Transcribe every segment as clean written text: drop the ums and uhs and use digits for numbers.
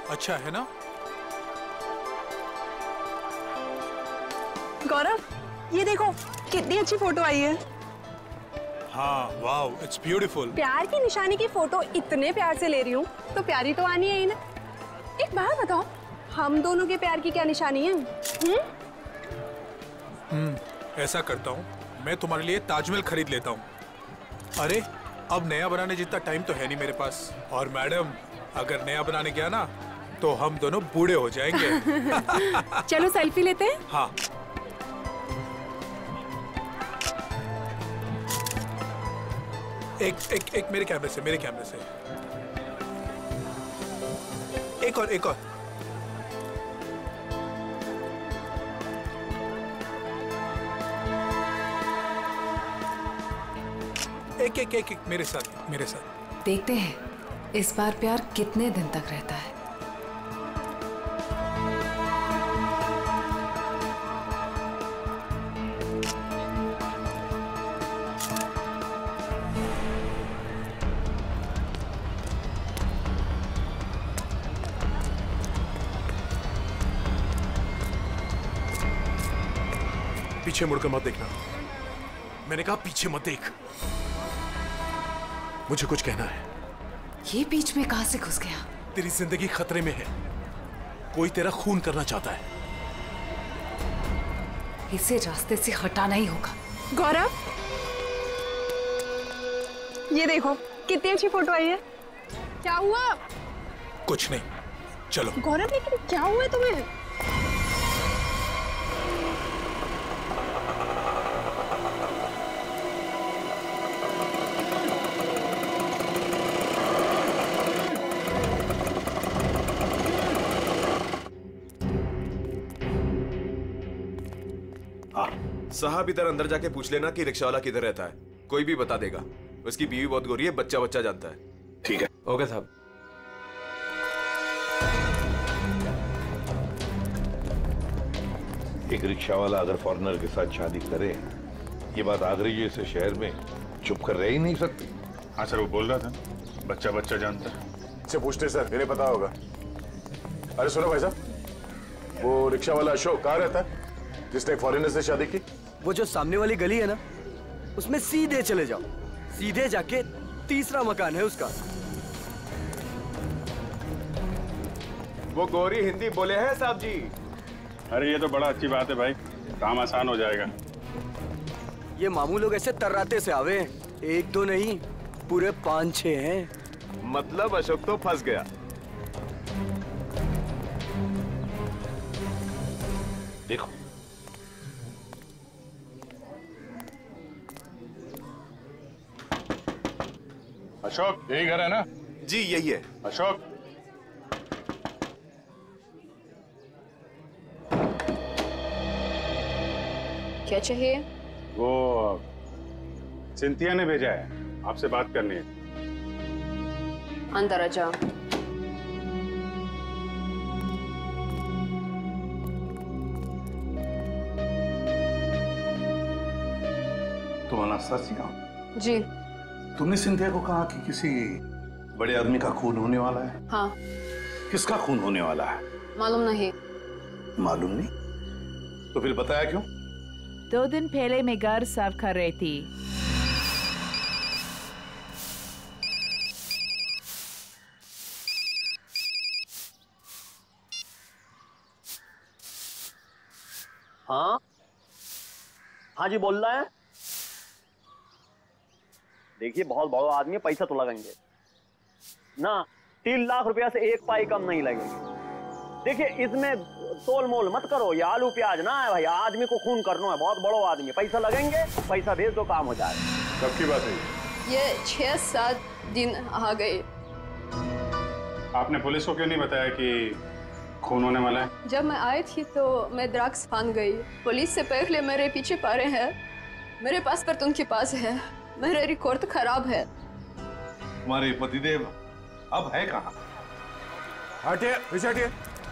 अच्छा है ना? गौरव, ये देखो कितनी अच्छी फोटो आई है। हाँ, वाओ, इट्स ब्यूटीफुल। प्यार की निशानी की फोटो इतने प्यार से ले रही हूँ तो प्यारी तो आनी है ही ना। एक बात बताओ, हम दोनों के प्यार की क्या निशानी है? ऐसा करता हूँ, मैं तुम्हारे लिए ताजमहल खरीद लेता हूँ। अरे, अब नया बनाने जितना टाइम तो है नहीं मेरे पास। और मैडम, अगर नया बनाने गया ना तो हम दोनों बूढ़े हो जाएंगे। चलो सेल्फी लेते हैं। हाँ। एक मेरे कैमरे से, एक और एक मेरे साथ। देखते हैं इस बार प्यार कितने दिन तक रहता है। पीछे मुड़कर मत देखना। मैंने कहा पीछे मत देख। मुझे कुछ कहना है। ये बीच में कहां से घुस गया? तेरी जिंदगी खतरे में है। कोई तेरा खून करना चाहता है। इसे रास्ते से हटाना ही होगा। गौरव, ये देखो कितनी अच्छी फोटो आई है। क्या हुआ? कुछ नहीं, चलो। गौरव, लेकिन क्या हुआ है तुम्हें? साहब, इधर अंदर जाके पूछ लेना कि रिक्शा वाला किधर रहता है। कोई भी बता देगा। उसकी बीवी बहुत गोरी है, बच्चा जानता है। ठीक है। ओके साहब। एक रिक्शा वाला अगर फॉरेनर के साथ शादी करे, ये बात आगरे जैसे शहर में चुप कर रह ही नहीं सकती। हाँ सर, वो बोल रहा था बच्चा जानता है। इससे पूछते सर, इन्हें पता होगा। अरे सुनो भाई साहब, वो रिक्शा वाला अशोक कहाँ रहता है जिसने फॉरेनर से शादी की? वो जो सामने वाली गली है ना, उसमें सीधे चले जाओ। सीधे जाके तीसरा मकान है उसका। वो गोरी हिंदी बोले हैं साहब जी। अरे ये तो बड़ा अच्छी बात है भाई, काम आसान हो जाएगा। ये मामू लोग ऐसे तर्राते से आवे, एक दो नहीं पूरे 5-6 हैं। मतलब अशोक तो फंस गया। देखो, अशोक, यही घर है ना? जी यही है। अशोक, क्या चाहिए? वो सिंथिया ने भेजा है, आपसे बात करनी है। अंदर आ जाओ। तुम अनास्तासिया? जी। तुमने सिंथिया को कहा कि किसी बड़े आदमी का खून होने वाला है? हाँ। किसका खून होने वाला है? मालूम नहीं। मालूम नहीं? तो फिर बताया क्यों? 2 दिन पहले मैं घर साफ कर रही थी। हाँ जी, बोल रहा है। देखिए, बहुत बड़ा आदमी है, पैसा तो लगेंगे ना। 3 लाख रुपया से 1 पाई कम नहीं लगेंगे। देखिए, इसमें तोल मोल मत करो। ये आलू प्याज ना है भाई, आदमी को खून करना है। बहुत बड़ा आदमी है, पैसा लगेंगे, पैसा भेज दो, काम हो जाएगा। कब की बात है ये 6-7 दिन आ गए। आपने पुलिस को क्यों नहीं बताया कि खून होने वाला है? जब मैं आई थी तो मैं ड्रग्स फान गई। पुलिस से पहले मेरे पीछे पड़े हैं। मेरे पासपोर्ट उनके पास है। मेरा रिकॉर्ड तो खराब है। तुम्हारे पतिदेव अब है कहाँ? हटिए, पीछे हटिए।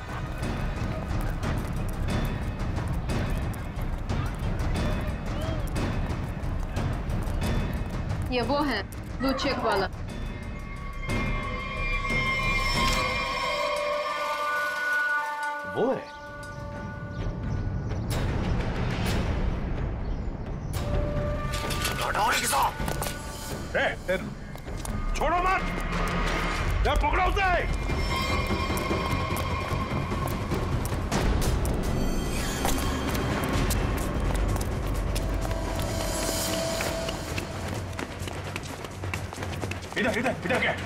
ये वो है ब्लू चेक वाला। वो है। छोड़ो मत, पकड़ो उसे। इधर इधर इधर क्या?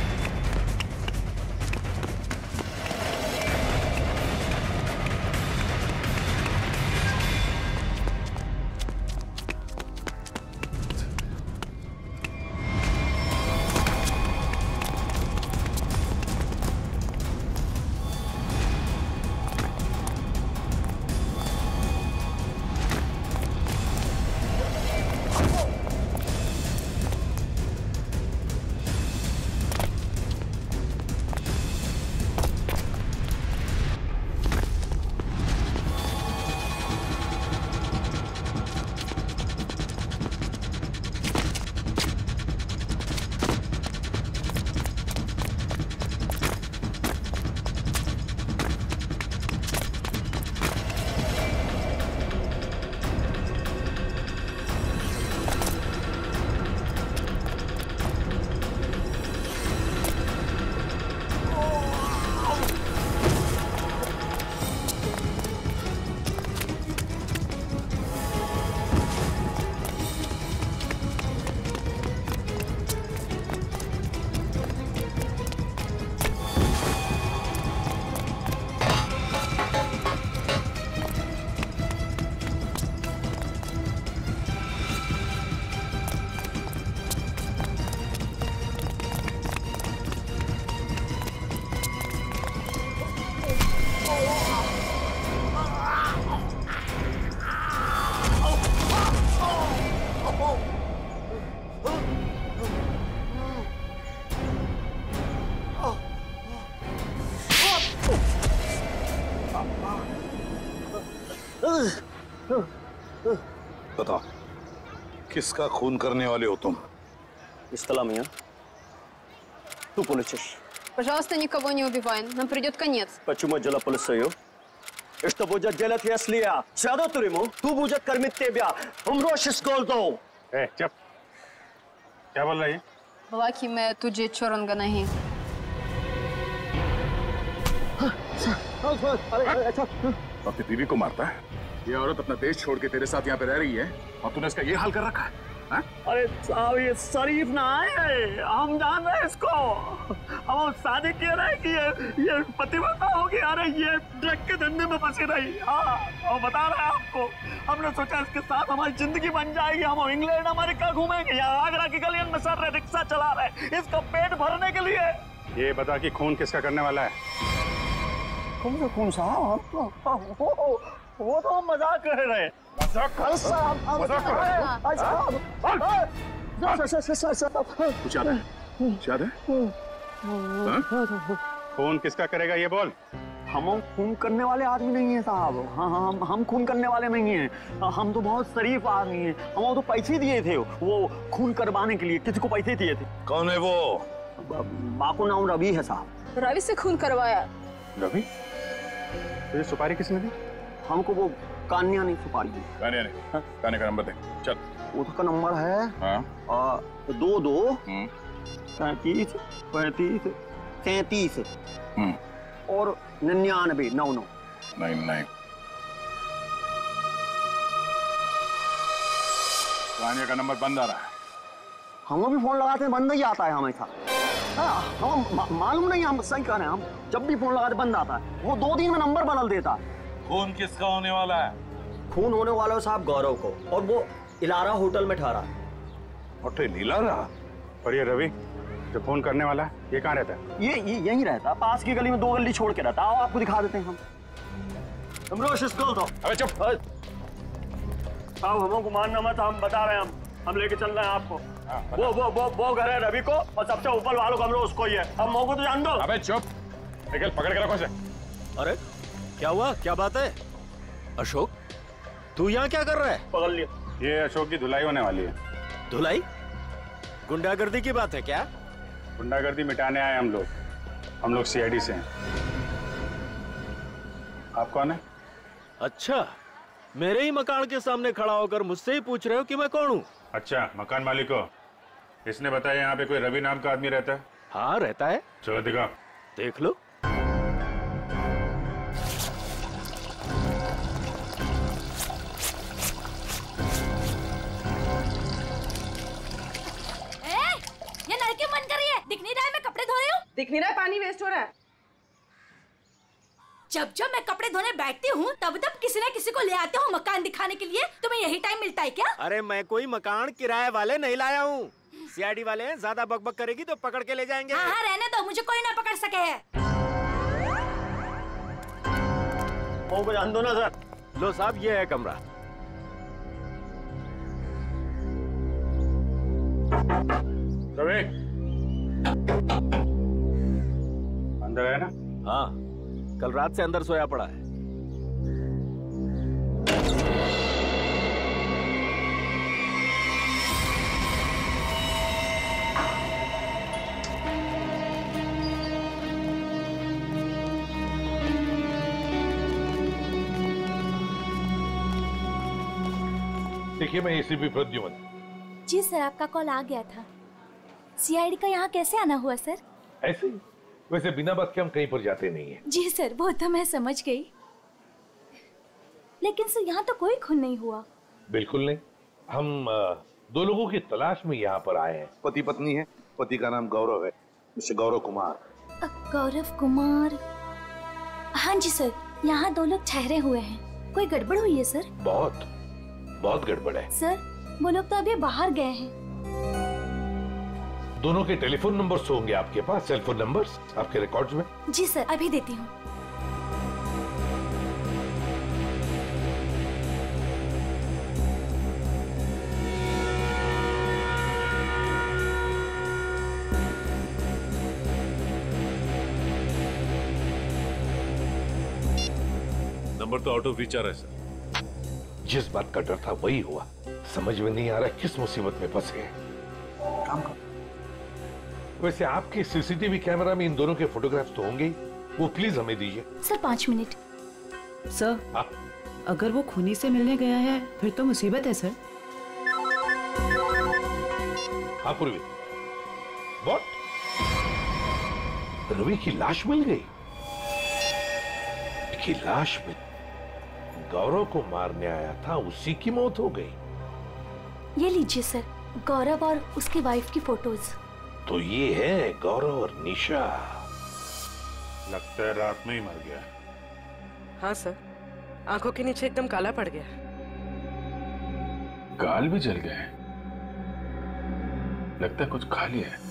बताओ, किसका खून करने वाले हो तुम? Исталамия. Ту полицейш. Пожалуйста, никого не убивай. Нам придет конец. Почему дело полицею? И что будет делать, если я сяду в тюрьму? Ту будет кормить тебя. Умрешь с голоду. चुप। क्या बोल रहा है? बोला कि मैं तुझे छोड़ूंगा नहीं। अपनी बीवी को मारता है? ये औरत अपना देश छोड़ के तेरे साथ यहाँ पे रह रही है और तूने इसका ये हाल कर रखा है? अरे साहब, ये शरीफ ना है, हम जान रहे हैं इसको। हम शादी किए रहे कि ये पतिव्रता होगी। अरे ये ड्रग के धंधे में फंसी रही। हाँ, और बता रहे हैं आपको, हमने सोचा इसके साथ हमारी जिंदगी बन जाएगी। हम इंग्लैंड अमेरिका घूमेंगे, यहाँ आगरा की गलियों में सर रिक्शा चला रहे इसका पेट भरने के लिए। ये बता कि खून किसका करने वाला है? कौन साहब? वो तो हम मजाक कर रहे हैं। कुछ याद है? याद है? खून किसका करेगा ये बोल। हम खून करने वाले आदमी नहीं है साहब। हाँ, हम खून करने वाले नहीं हैं। हम तो बहुत शरीफ आदमी हैं। हम तो पैसे दिए थे वो खून करवाने के लिए। किसी को पैसे दिए थे। कौन है वो? बाको नाम रवि है साहब। रवि से खून करवाया। रवि? तुझे सुपारी किसने दी? हमको वो कान्या ने सुपारी दी। कान्या ने? कान्या का नंबर दे। चल। उसका नंबर है 22 35 35 33 और 99 99 99। कान्या का नंबर बंद आ रहा है। हम भी फोन लगाते हैं, बंद ही आता है हमेशा। हाँ, हम मालूम नहीं, हम सही कह रहे हैं। हम जब भी फोन लगाते बंद आता है। वो 2 दिन में नंबर बदल देता है। खून किसका होने वाला है? खून होने वाला है साहब गौरव को, और वो इलारा होटल में ठहरा। Hotel Elara? और ये रवि जो फोन करने वाला है, ये कहाँ रहता है? ये यहीं रहता, पास की गली में 2 गली छोड़ के रहता। आओ आपको दिखा देते हैं हम। अबे चुप। साहब हमको मानना मत, हम बता रहे हैं। हम लेके चल रहे हैं आपको। वो घर है रवि को, और सबसे ऊपर वालों कमरा उसको ही है। अब मौको तो जान दो। अबे चुप, निकल, पकड़ के रखो इसे। अरे क्या हुआ? क्या बात है? अशोक, तू यहाँ क्या कर रहा है? पकड़ लिया। ये अशोक की धुलाई होने वाली है। धुलाई? गुंडागर्दी की बात है क्या? गुंडागर्दी मिटाने आए हम लोग। CID से हैं। आप कौन है? अच्छा, मेरे ही मकान के सामने खड़ा होकर मुझसे ही पूछ रहे हो कि मैं कौन हूँ? अच्छा, मकान मालिक हो। इसने बताया यहाँ पे कोई रवि नाम का आदमी रहता है? हाँ, रहता है। चलो दिखाओ। देख लो। ये नल क्यों बंद कर रही है? दिख नहीं रहा है मैं कपड़े धो रही हूँ? दिख नहीं रहा है पानी वेस्ट हो रहा है। जब जब मैं कपड़े धोने बैठती हूँ तब तब किसी न किसी को ले आते हो मकान दिखाने के लिए। तुम्हें यही टाइम मिलता है क्या? अरे मैं कोई मकान किराए वाले नहीं लाया हूँ। सीआईडी वाले हैं, ज्यादा बकबक करेगी तो पकड़ के ले जाएंगे। हाँ हाँ रहने दो, मुझे कोई ना पकड़ सके है। को जान दो ना सर। लो साहब, ये है कमरा। रवि, अंदर है ना? हाँ, कल रात से अंदर सोया पड़ा है। देखिए, मैं एसीपी प्रद्युमन। जी सर, आपका कॉल आ गया था। सीआईडी का यहाँ कैसे आना हुआ सर? ऐसे ही। वैसे बिना बात के हम कहीं पर जाते नहीं है। जी सर, वो तो मैं समझ गई, लेकिन सर यहाँ तो कोई खून नहीं हुआ। बिल्कुल नहीं। हम दो लोगों की तलाश में यहाँ पर आए हैं। पति पत्नी है। पति का नाम गौरव है, मिस्टर गौरव कुमार। गौरव कुमार? हाँ जी सर, यहाँ दो लोग ठहरे हुए हैं। कोई गड़बड़ हुई है सर? बहुत गड़बड़ है सर। वो लोग तो अभी बाहर गए हैं। दोनों के टेलीफोन नंबर्स होंगे आपके पास, सेल फोन नंबर्स आपके रिकॉर्ड्स में? जी सर, अभी देती हूँ। नंबर तो आउट ऑफ रीच आ रहा है सर। जिस बात का डर था वही हुआ। समझ में नहीं आ रहा किस मुसीबत में फंस गए। वैसे आपके सीसीटीवी कैमरा में इन दोनों के फोटोग्राफ्स तो होंगे ही, वो प्लीज हमें दीजिए। Sir 5 minute. सर, अगर वो खूनी से मिलने गया है फिर तो मुसीबत है सर। हाँ पूर्वी, व्हाट? रवि की लाश मिल गई? की लाश में गौरव को मारने आया था, उसी की मौत हो गई। ये लीजिए सर, गौरव और उसकी वाइफ की फोटोज। तो ये है गौरव और निशा। लगता है रात में ही मर गया। हाँ सर, आंखों के नीचे एकदम काला पड़ गया। गाल भी जल गए। लगता है कुछ खा लिया है।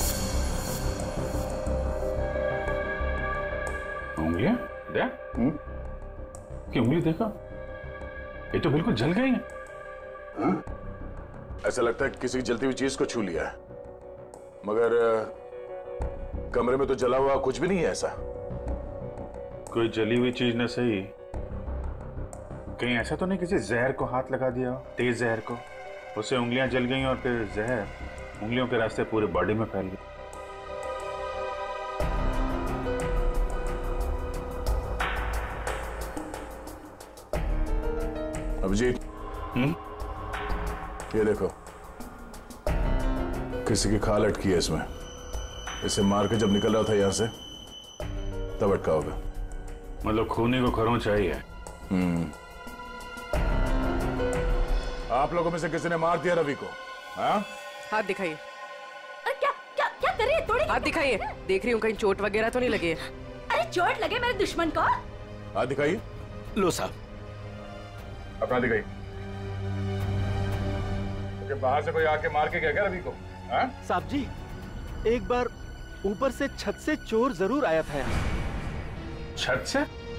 उंगलियां देख। कि उंगली देखो, ये तो बिल्कुल जल गई है। ऐसा लगता है किसी जलती हुई चीज को छू लिया है, मगर कमरे में तो जला हुआ कुछ भी नहीं है। ऐसा कोई जली हुई चीज न सही, कहीं ऐसा तो नहीं किसी जहर को हाथ लगा दिया हो, तेज जहर को, उससे उंगलियां जल गई और फिर जहर उंगलियों के रास्ते पूरे बॉडी में फैल गई। अभिजीत, ये देखो, किसी की खाल अटकी है इसमें। इसे मार के जब निकल रहा था यहाँ से तब अटका होगा। मतलब खूनी को खरोंच चाहिए। आप लोगों में से किसी ने मार दिया रवि को? हाँ? हाथ दिखाइए। अरे क्या क्या क्या कर रही है? थोड़ी हाथ दिखाइए। देख रही हूँ कहीं चोट वगैरह तो नहीं लगी है। अरे चोट लगे मेरे दुश्मन को? हाथ दिखाइए। लो साहब, अपना दिखाइए। तो बाहर से कोई आके मार के गया क्या रवि को? हाँ? साहब जी, एक बार ऊपर से छत से चोर जरूर आया था यहाँ। छत से?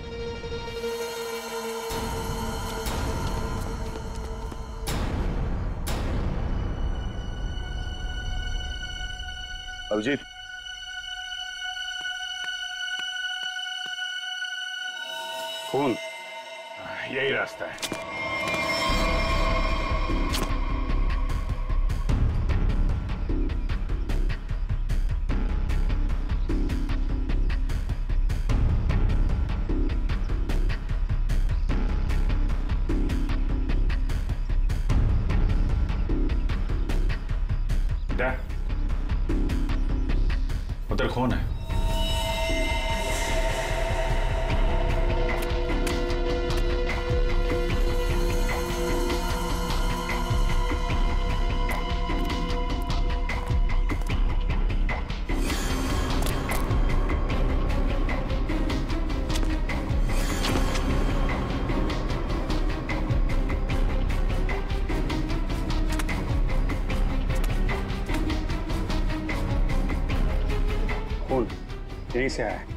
अभिजीत, खून यही रास्ता है। क्या? उधर खून है। यहीं से आया है।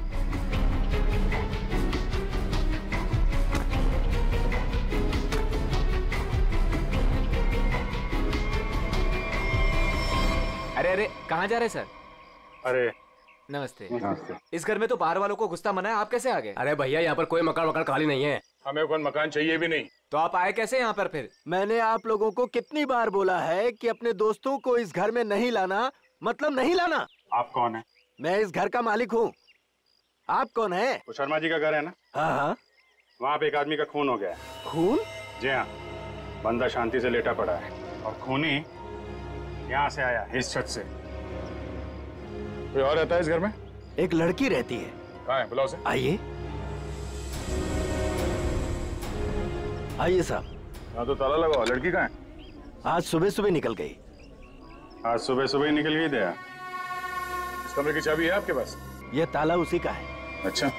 अरे अरे कहाँ जा रहे सर? अरे नमस्ते। नमस्ते। इस घर में तो बाहर वालों को घुसता मना है, आप कैसे आ गए? अरे भैया यहाँ पर कोई मकान खाली नहीं है। हमें कोई मकान चाहिए भी नहीं। तो आप आए कैसे यहाँ पर फिर? मैंने आप लोगों को कितनी बार बोला है कि अपने दोस्तों को इस घर में नहीं लाना, मतलब नहीं लाना। आप कौन है? मैं इस घर का मालिक हूँ। आप कौन है? वो शर्मा जी का घर है ना? हाँ हाँ। वहाँ पे एक आदमी का खून हो गया है। खून? जी हाँ, बंदा शांति से लेटा पड़ा है और खूनी यहाँ से आया, इस छत से। कोई और रहता है इस घर में? एक लड़की रहती है। कहाँ है? बुलाओ उसे। आइए आइए साहब। हाँ तो ताला लगाओ। लड़की कहाँ है? आज सुबह सुबह निकल गई। आज सुबह सुबह ही निकल गई दया। इस कमरे की चाबी है आपके पास? यह ताला उसी का है। अच्छा।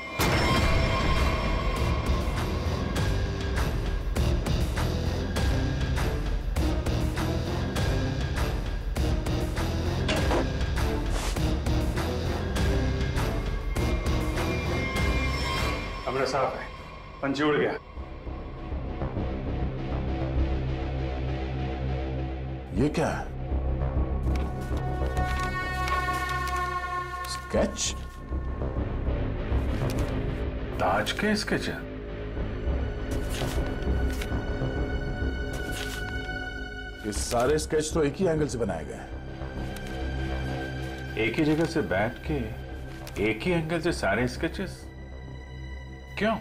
कमरा साफ है, पंछी उड़ गया। ये क्या है? स्केच? ताज के स्केच है। ये सारे स्केच तो एक ही एंगल से बनाए गए हैं। एक ही जगह से बैठ के एक ही एंगल से सारे स्केचेस? क्यों?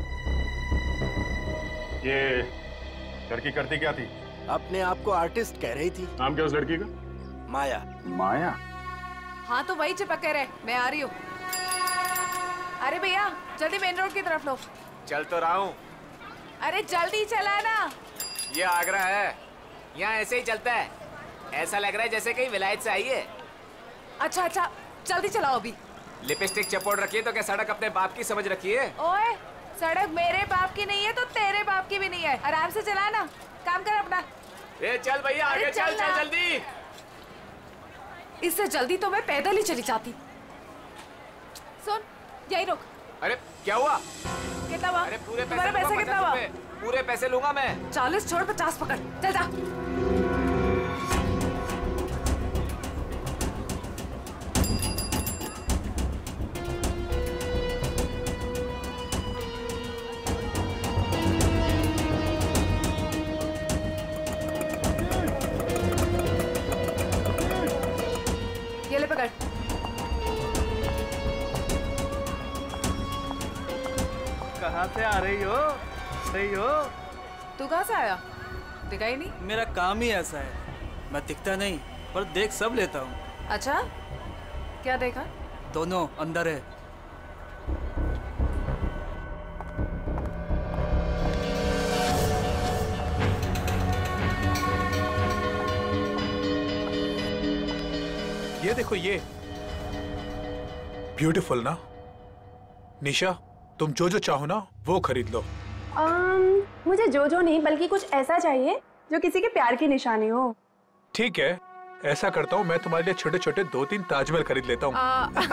ये लड़की करती क्या थी? अपने आप को आर्टिस्ट कह रही थी। नाम क्या उस लड़की का? माया। माया? हाँ तो वही चिपक रहे, मैं आ रही हूँ। अरे भैया जल्दी मेन रोड की तरफ लो। चल तो रहा हूँ। अरे जल्दी चला ना। ये आगरा है, यहाँ ऐसे ही चलता है। ऐसा लग रहा है जैसे कहीं विलायत से आई है। अच्छा अच्छा जल्दी चलाओ अभी। लिपस्टिक चपोड़ रखिए तो क्या सड़क अपने बाप की समझ रखी है? ओए सड़क मेरे बाप की नहीं है तो तेरे बाप की भी नहीं है। आराम से चला ना, काम कर अपना। ए चल भैया आगे चल चल जल्दी। इससे जल्दी तो मैं पैदल ही चली जाती। सुन यही रुक। अरे क्या हुआ? कितना हुआ? अरे पूरे तुम्हारा पैसा कितना हुआ? पूरे पैसे लूंगा मैं। 40 छोड़ 50 पकड़, चल जा। ये ले पकड़। कहाँ से आ रही हो? तू कहाँ से आया? दिखा ही नहीं। मेरा काम ही ऐसा है, मैं दिखता नहीं पर देख सब लेता हूँ। अच्छा क्या देखा? दोनों अंदर है। ये देखो ये ब्यूटीफुल ना। निशा तुम जो जो चाहो ना वो खरीद लो। मुझे जो जो नहीं बल्कि कुछ ऐसा चाहिए जो किसी के प्यार की निशानी हो। ठीक है ऐसा करता हूँ, मैं तुम्हारे लिए छोटे छोटे 2-3 ताजमहल खरीद लेता हूँ।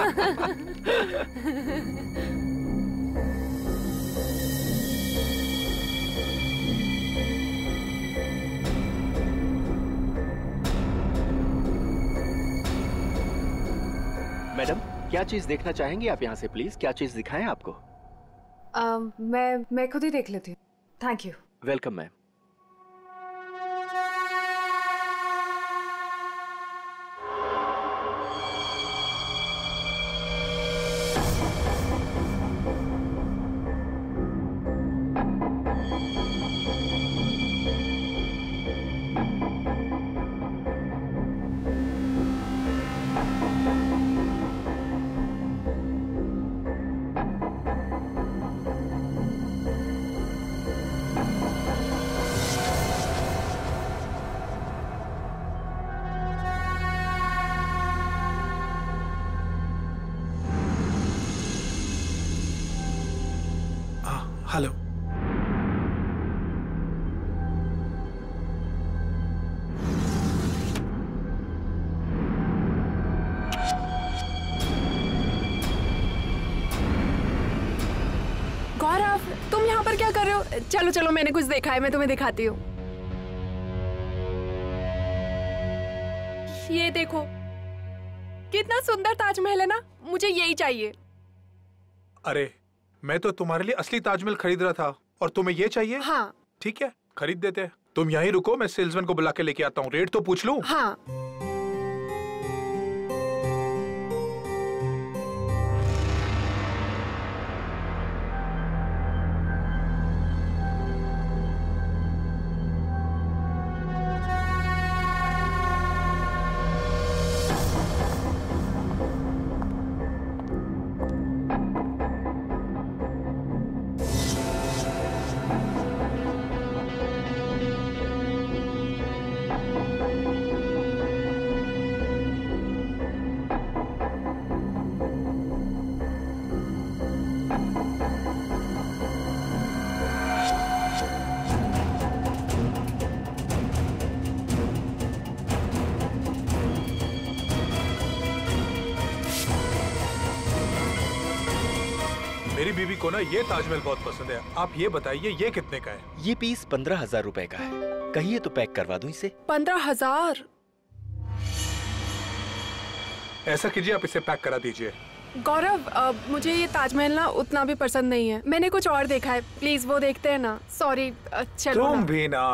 मैडम क्या चीज देखना चाहेंगे आप यहाँ से? प्लीज क्या चीज दिखाएं आपको? मैं खुद ही देख लेती हूँ। Thank you. Welcome ma'am. चलो चलो, मैंने कुछ देखा है, मैं तुम्हें दिखाती हूँ। ये देखो, कितना सुंदर ताजमहल है ना, मुझे यही चाहिए। अरे मैं तो तुम्हारे लिए असली ताजमहल खरीद रहा था और तुम्हें ये चाहिए? हाँ। ठीक है, खरीद देते हैं। तुम यहीं रुको, मैं सेल्समैन को बुला के लेके आता हूँ। रेट तो पूछ लूं? हाँ। मेरी बीवी को ना ये ताजमहल बहुत पसंद है। आप ये बताइए ये कितने का है? ये पीस 15,000 रुपए का है। कहिए तो पैक करवा दूं इसे। 15,000? ऐसा कीजिए, आप इसे पैक करा दीजिए। गौरव, मुझे ये ताजमहल ना उतना भी पसंद नहीं है, मैंने कुछ और देखा है। प्लीज वो देखते हैं ना। सॉरी, चलो। तुम भी ना।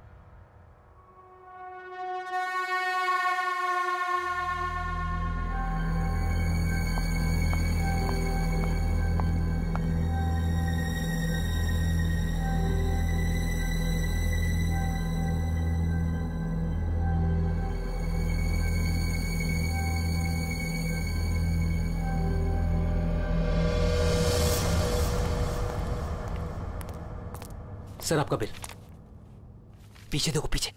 सर आपका बिल। पीछे देखो, पीछे।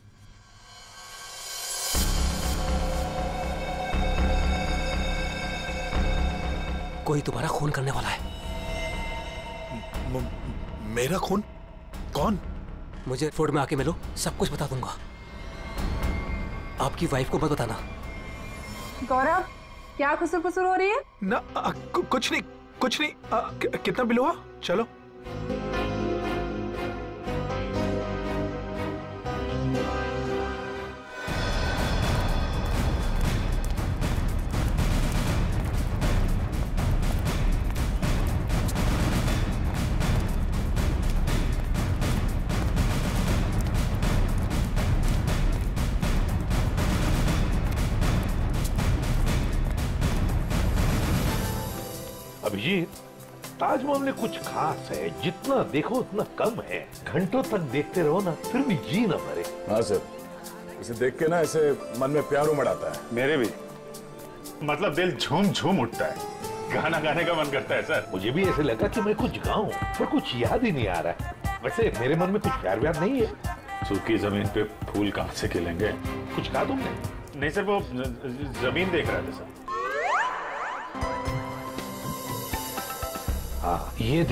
कोई तुम्हारा खून करने वाला है। मेरा खून? कौन? मुझे फोर्ट में आके मिलो, सब कुछ बता दूंगा। आपकी वाइफ को मत बताना। गौरव, क्या खुसुर-फुसुर हो रही है? ना कुछ नहीं, कुछ नहीं। कितना बिल हुआ? चलो। अभिजीत, ताजमहल में कुछ खास है, जितना देखो उतना कम है। घंटों तक देखते रहो ना, फिर भी जी ना भरे। हाँ सर, इसे देख के ना ऐसे मन में प्यार उमड़ आता है। मेरे भी, मतलब दिल झूम झूम उठता है। गाना गाने का मन करता है सर। मुझे भी ऐसे लगा कि मैं कुछ गाऊं, पर कुछ याद ही नहीं आ रहा है। वैसे मेरे मन में कुछ प्यार व्यार नहीं है। सूखी जमीन पे फूल कहां से खिलेंगे? कुछ कहा तुमने? नहीं सर, वो जमीन देख रहा था सर। हाँ, ये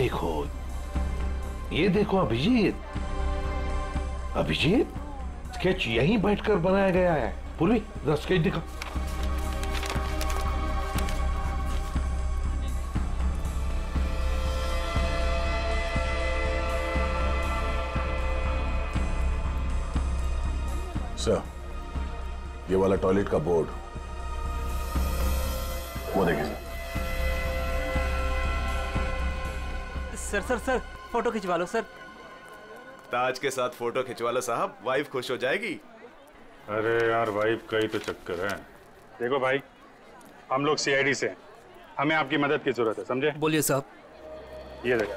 देखो अभिजीत। अभिजीत, स्केच यहीं बैठकर बनाया गया है। पूर्वी, जरा स्केच दिखा। सर, ये वाला टॉयलेट का बोर्ड, वो देखिए सर। सर फोटो खिंचवा लो सर। ताज के साथ फोटो खिंचवा लो साहब, वाइफ खुश हो जाएगी। अरे यार, वाइफ का ही तो चक्कर है। देखो भाई, हम लोग सीआईडी से हैं, हमें आपकी मदद की जरूरत है, समझे? बोलिए साहब। ये देखो,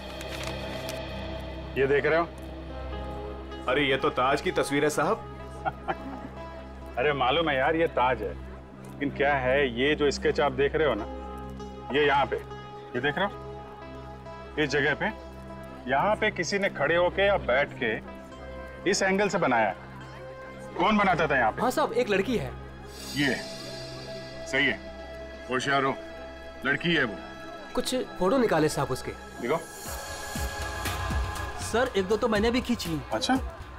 ये देख रहे हो? अरे ये तो ताज की तस्वीर है साहब। अरे मालूम है यार, ये ताज है, लेकिन क्या है, ये जो स्केच आप देख रहे हो ना, ये यहाँ पे, ये देख रहे हो इस जगह पे, यहाँ पे किसी ने खड़े होके या बैठ के इस एंगल से बनाया है। कौन बनाता था यहाँ पे? हाँ साहब, एक लड़की है। ये सही है, होशियार हो, लड़की है वो। कुछ फोटो निकाले साहब उसके। देखो सर, एक दो तो मैंने भी खींची। अच्छा,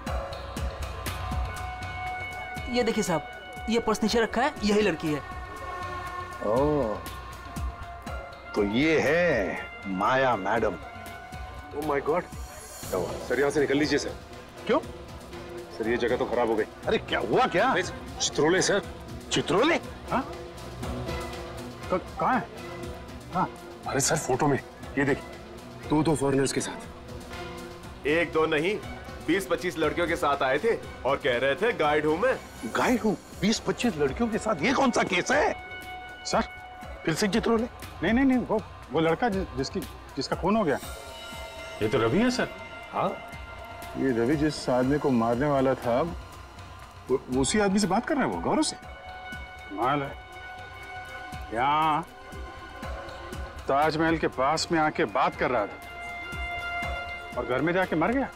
ये देखिए साहब, ये पर्स नीचे रखा है, यही लड़की है। ओह, तो ये है Maya madam. Oh my god, sir यहाँ से निकल लीजिए सर। क्यों? सर ये जगह तो खराब हो गई। अरे क्या हुआ क्या? चित्रोले सर। चित्रोले? हाँ? कहाँ है? हाँ? अरे सर फोटो में ये देखिए, 2 फॉरेनर्स के साथ। 1-2 नहीं, 20-25 लड़कियों के साथ आए थे और कह रहे थे गाइड हूं मैं। गाइड हूँ? 20-25 लड़कियों के साथ? ये कौन सा केस है? सर फिर से चित्रोले? नहीं, वो लड़का जिसका खून हो गया, ये तो रवि है सर। हाँ, ये रवि जिस आदमी को मारने वाला था, वो उसी आदमी से बात कर रहे हैं, वो गौरव से। माल है यहाँ ताजमहल के पास में आके बात कर रहा था और घर में जाके मर गया।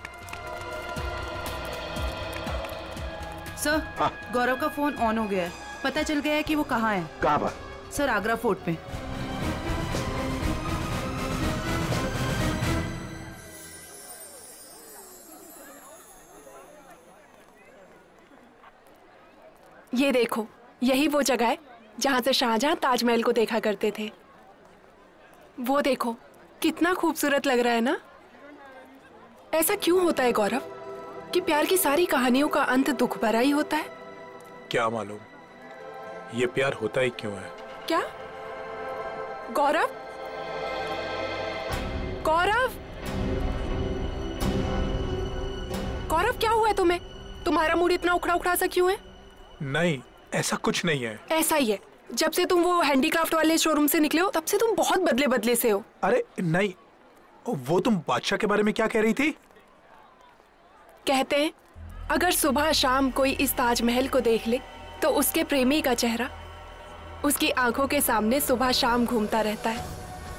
सर, गौरव का फोन ऑन हो गया है। पता चल गया है कि वो कहाँ है। कहाँ पर? सर, आगरा फोर्ट में। ये देखो, यही वो जगह है जहां से शाहजहां ताजमहल को देखा करते थे। वो देखो, कितना खूबसूरत लग रहा है ना? ऐसा क्यों होता है गौरव कि प्यार की सारी कहानियों का अंत दुख भरा ही होता है? क्या मालूम ये प्यार होता ही क्यों है। क्या? गौरव? गौरव? गौरव, क्या हुआ है तुम्हें? तुम्हारा मूड इतना उखड़ा उखड़ा सा क्यों है? नहीं, ऐसा कुछ नहीं है। ऐसा ही है। जब से तुम वो हैंडीक्राफ्ट वाले शोरूम से निकले हो, तब से तुम बहुत बदले बदले से हो। अरे नहीं, वो तुम बादशाह के बारे में क्या कह रही थी? कहते हैं अगर सुबह शाम कोई इस ताजमहल को देख ले तो उसके प्रेमी का चेहरा उसकी आंखों के सामने सुबह शाम घूमता रहता है।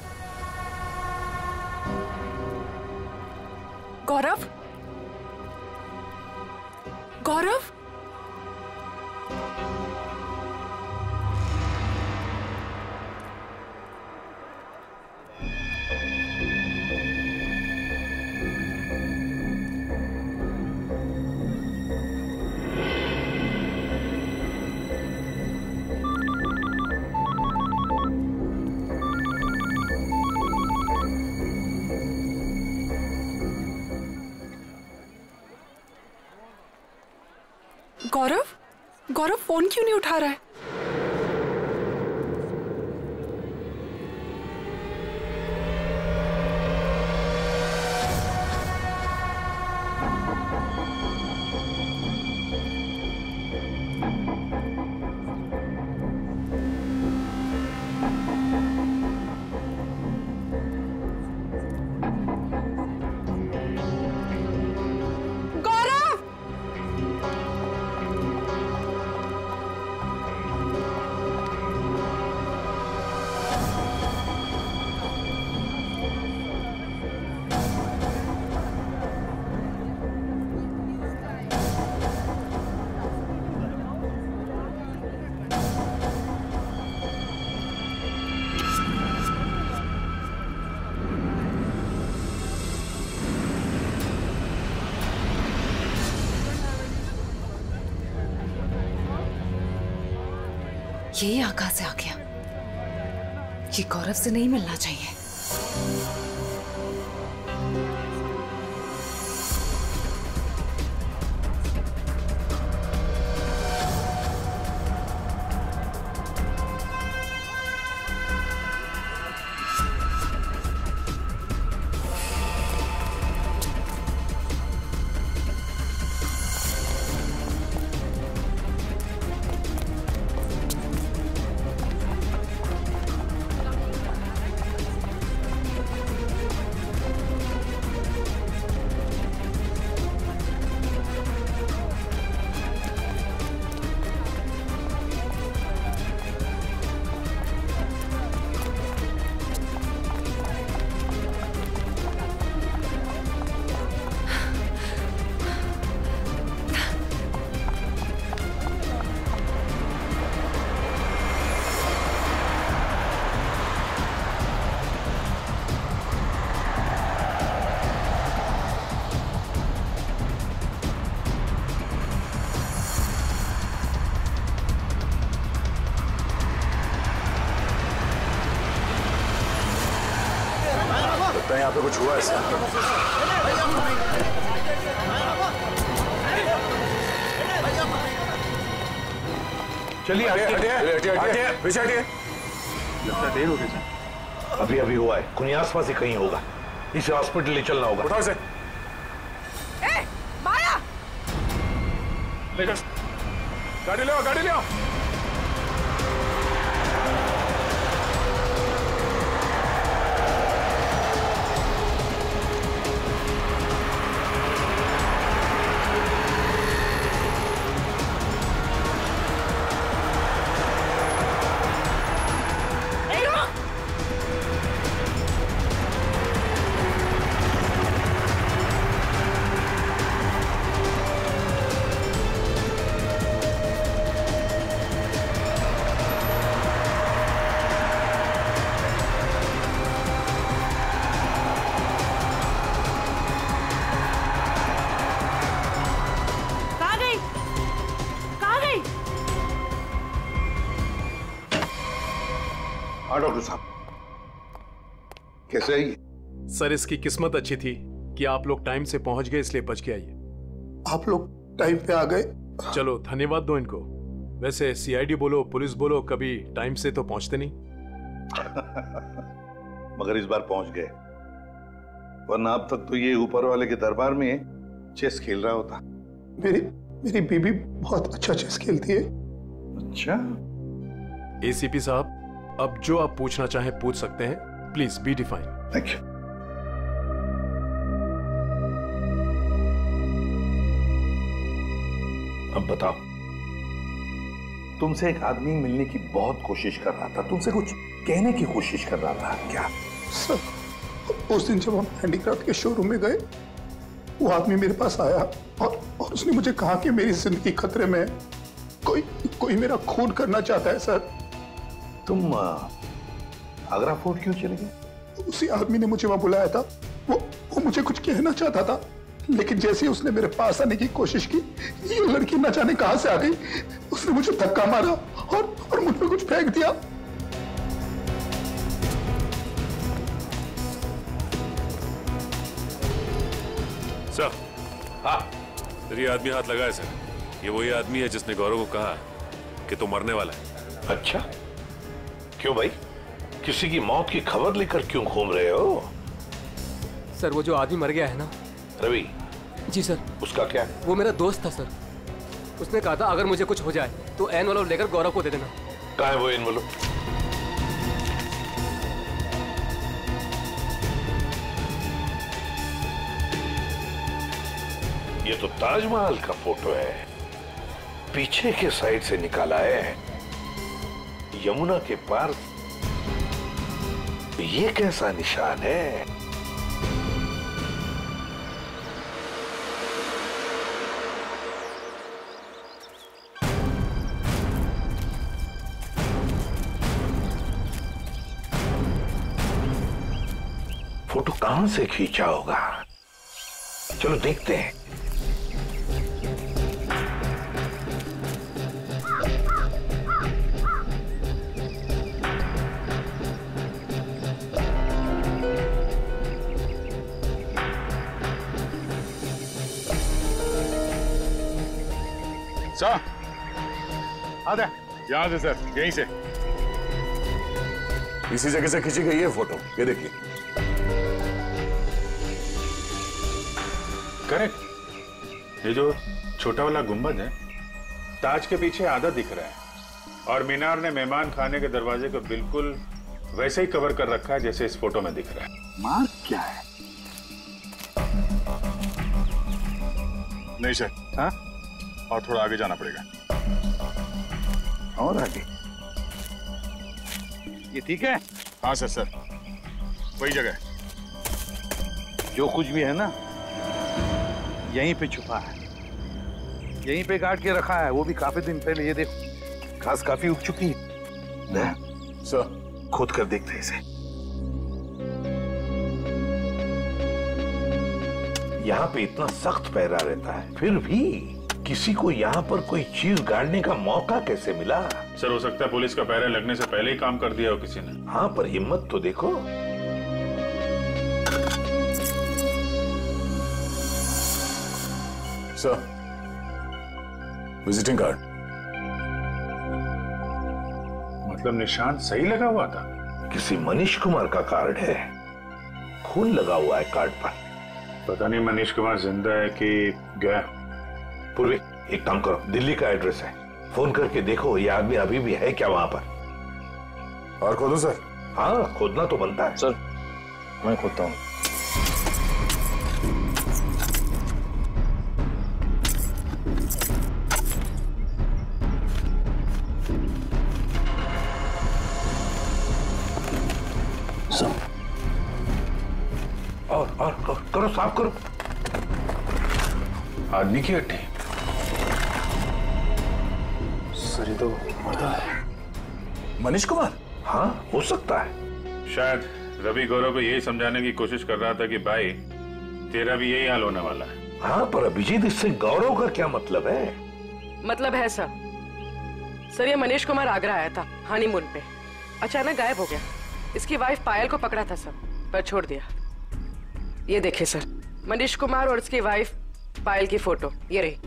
गौरव? गौरव? गौरव? गौरव फोन क्यों नहीं उठा रहा है? ये यहाँ कहाँ से आ गया? ये गौरव से नहीं मिलना चाहिए। यहाँ पे कुछ हुआ है? चलिए हटिए, पीछे हटिए। लगता देर हो गई सर। अभी अभी हुआ है, कोई आसपास ही कहीं होगा, इसे हॉस्पिटल ले चलना होगा। उठाओ इसे। माया! ले जा, गाड़ी ले आओ, गाड़ी ले आओ। हाँ डॉक्टर साहब, कैसे आई? सर इसकी किस्मत अच्छी थी कि आप लोग टाइम से पहुंच गए, इसलिए बच के आइए। आप लोग टाइम पे आ गए। चलो धन्यवाद दो इनको। वैसे सीआईडी बोलो, पुलिस बोलो, कभी टाइम से तो पहुंचते नहीं। मगर इस बार पहुंच गए, वरना अब तक तो ये ऊपर वाले के दरबार में चेस खेल रहा होता। मेरी बीबी बहुत अच्छा चेस खेलती है। अच्छा। एसीपी साहब, अब जो आप पूछना चाहें पूछ सकते हैं, please be define. Thank you. अब बताओ, तुमसे एक आदमी मिलने की बहुत कोशिश कर रहा था, तुमसे कुछ कहने की कोशिश कर रहा था, क्या? सर, उस दिन जब हम हैंडीक्राफ्ट के शोरूम में गए, वो आदमी मेरे पास आया और उसने मुझे कहा कि मेरी जिंदगी खतरे में है, कोई मेरा खून करना चाहता है। सर, तुम आगरा फोर्ट क्यों चले गए? उसी आदमी ने मुझे वहां बुलाया था। वो मुझे कुछ कहना चाहता था, लेकिन जैसे ही उसने मेरे पास आने की कोशिश की, ये लड़की न जाने कहां से आ गई। उसने मुझे धक्का मारा और मुझ पे कुछ फेंक दिया। सर, हाँ, तेरी आदमी हाथ लगाए सर। ये वही आदमी है जिसने गौरव को कहा कि तू मरने वाला है। अच्छा, क्यों भाई? किसी की मौत की खबर लेकर क्यों घूम रहे हो? सर, वो जो आदमी मर गया है ना, रवि। जी सर। उसका क्या? वो मेरा दोस्त था सर। उसने कहा था अगर मुझे कुछ हो जाए तो एनवलप लेकर गौरव को दे देना। कहाँ है वो एनवलप? ये तो ताजमहल का फोटो है, पीछे के साइड से निकाला है, यमुना के पार। ये कैसा निशान है? फोटो कहां से खींचा होगा? चलो देखते हैं। सर, आधा यहाँ से सर, यहीं से। इसी जगह से खींची गई है फोटो, ये देखिए। करेक्ट। ये जो छोटा वाला गुंबद है, ताज के पीछे आधा दिख रहा है, और मीनार ने मेहमान खाने के दरवाजे को बिल्कुल वैसे ही कवर कर रखा है जैसे इस फोटो में दिख रहा है। मार्क क्या है? नहीं सर, हाँ, और थोड़ा आगे जाना पड़ेगा। और आगे? ये ठीक है? हाँ सर, वही जगह है। जो कुछ भी है ना, यहीं पे छुपा है, यहीं पे गाड़ के रखा है, वो भी काफी दिन पहले। ये देखो, घास काफी उग चुकी है। सर, खोद कर देखते हैं इसे। यहाँ पे इतना सख्त पहरा रहता है, फिर भी किसी को यहाँ पर कोई चीज गाड़ने का मौका कैसे मिला? सर, हो सकता है पुलिस का पहरा लगने से पहले ही काम कर दिया हो किसी ने। हाँ, पर हिम्मत तो देखो। Sir, visiting card. मतलब निशान सही लगा हुआ था? किसी मनीष कुमार का कार्ड है, खून लगा हुआ है कार्ड पर। पता नहीं मनीष कुमार जिंदा है कि गया। पूर्वी, एक काम करो, दिल्ली का एड्रेस है, फोन करके देखो ये आदमी अभी भी है क्या वहां पर। और खोदो सर? हाँ, खोदना तो बनता है। सर, मैं खोदता हूँ। और करो, साफ करो। आदमी की हड्डी? सर, ये तो मर्दा है। मनीष कुमार? हाँ, हो सकता है। शायद रवि गौरव को यही समझाने की कोशिश कर रहा था कि भाई तेरा भी यही हाल होने वाला है। हाँ, पर अभिजीत, इससे गौरव का क्या मतलब है? मतलब है सर, ये मनीष कुमार आगरा आया था हनीमून पे, अचानक गायब हो गया। इसकी वाइफ पायल को पकड़ा था सर, पर छोड़ दिया। ये देखिए सर, मनीष कुमार और उसकी वाइफ पायल की फोटो ये रही।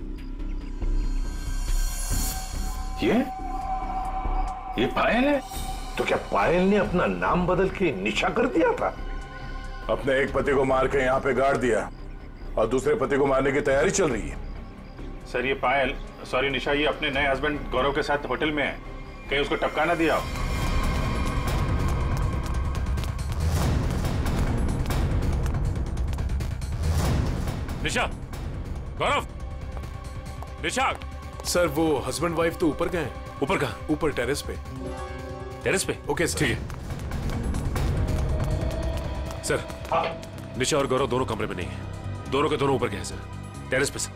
ये पायल है? तो क्या पायल ने अपना नाम बदल के निशा कर दिया था? अपने एक पति को मार के यहाँ पे गाड़ दिया और दूसरे पति को मारने की तैयारी चल रही है। सर, ये पायल, सॉरी निशा, ये अपने नए हस्बैंड गौरव के साथ होटल में है, कहीं उसको टपका ना दिया हो। निशा, गौरव, निशा। सर, वो हस्बैंड वाइफ तो ऊपर गए हैं। ऊपर कहाँ? ऊपर टेरेस पे। टेरेस पे? Okay sir. ठीक है सर। निशा और गौरव दोनों कमरे में नहीं है, दोनों के दोनों ऊपर गए हैं सर, टेरेस पे सर।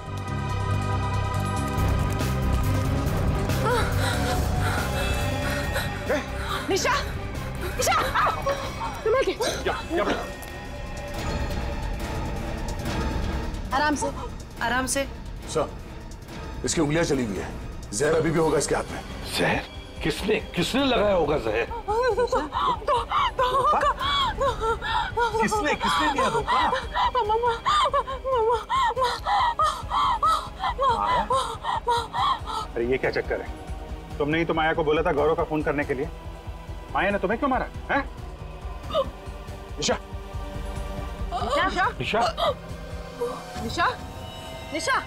निशा, निशा, संभल के। आराम से। सर, इसकी उंगलियां चली हुई है, जहर अभी भी होगा इसके हाथ में। जहर? किसने लगाया होगा जहर? किसने दिया धोखा? अरे ये क्या चक्कर है? तुमने ही तो माया को बोला था गौरव का फोन करने के लिए। माया ने तुम्हें क्यों मारा है? निशा, निशा, निशा, निशा, निशा।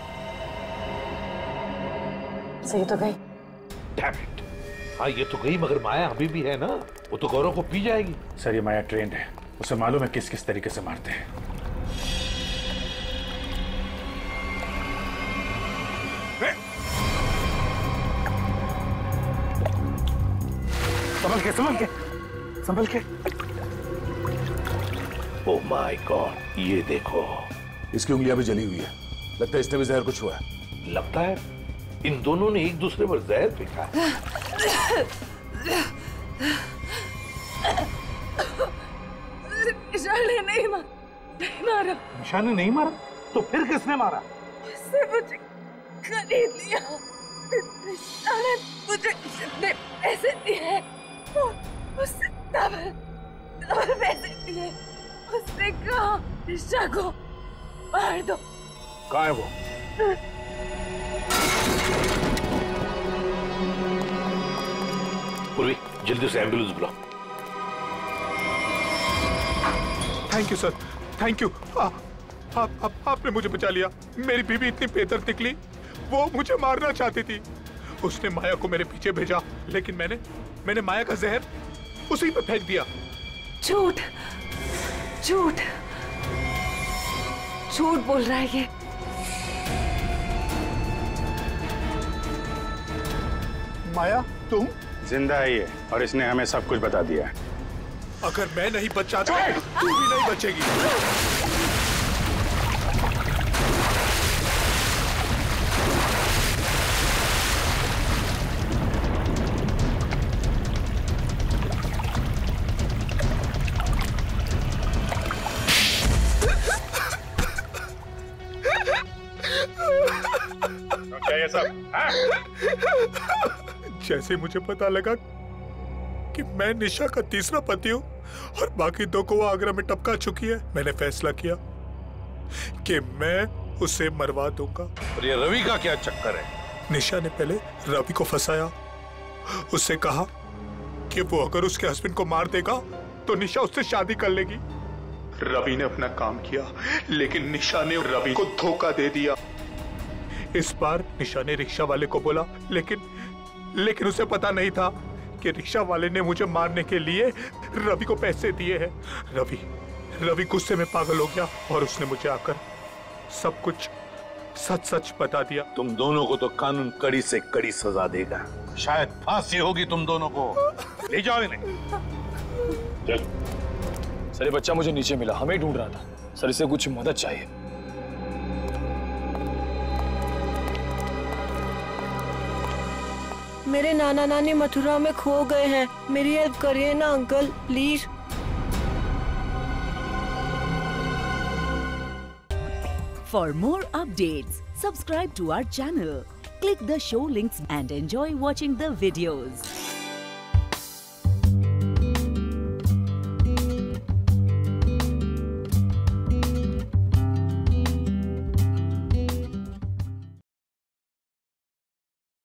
सही तो गई। Damn it. हाँ, ये तो गई, मगर माया अभी भी है ना, वो तो गौरव को पी जाएगी। सर, ये माया ट्रेंड है, उसे मालूम है किस किस तरीके से मारते हैं। संभल के। ओह माय गॉड, ये देखो, इसकी उंगलियां भी जली हुई है, लगता है इसने भी जहर कुछ हुआ है। लगता है इन दोनों ने एक दूसरे पर जहर फेंका है। निशा ने नहीं मारा। निशा ने नहीं मारा? तो फिर किसने मारा? उसने मुझे खरीद लिया। निशा ने मुझे जितने पैसे दिए उससे डबल पैसे दिए। उसने कहा निशा को मार दो। कहाँ है वो? पूर्वी, जल्दी से एम्बुलेंस बुलाओ। Thank you sir, thank you. आपने मुझे बचा लिया। मेरी बीवी इतनी बेदर्द निकली, वो मुझे मारना चाहती थी। उसने माया को मेरे पीछे भेजा, लेकिन मैंने माया का जहर उसी पे फेंक दिया। झूठ झूठ झूठ बोल रहा है ये। माया, तुम? जिंदा है ये, और इसने हमें सब कुछ बता दिया है। अगर मैं नहीं बच जाता, तू भी नहीं बचेगी। क्या ये सब? जैसे मुझे पता लगा कि मैं निशा का तीसरा पति हूं और बाकी दो को वो आगरा में टपका चुकी है, मैंने फैसला किया कि मैं उसे मरवा दूंगा। और ये रवि का क्या चक्कर है? निशा ने पहले रवि को फंसाया, उससे कहा कि वो अगर उसके हस्बैंड को मार देगा तो निशा उससे शादी कर लेगी। रवि ने अपना काम किया, लेकिन निशा ने रवि को धोखा दे दिया। इस बार निशा ने रिक्शा वाले को बोला, लेकिन उसे पता नहीं था कि रिक्शा वाले ने मुझे मारने के लिए रवि को पैसे दिए हैं। रवि गुस्से में पागल हो गया और उसने मुझे आकर सब कुछ सच सच बता दिया। तुम दोनों को तो कानून कड़ी से कड़ी सजा देगा, शायद फांसी होगी तुम दोनों को। ले जाओ इन्हें। चल। सर ये बच्चा मुझे नीचे मिला, हमें ढूंढ रहा था सर, इसे कुछ मदद चाहिए। मेरे नाना नानी मथुरा में खो गए हैं, मेरी हेल्प करिए ना uncle please. For more updates, subscribe to our channel, click the show links and enjoy watching the videos.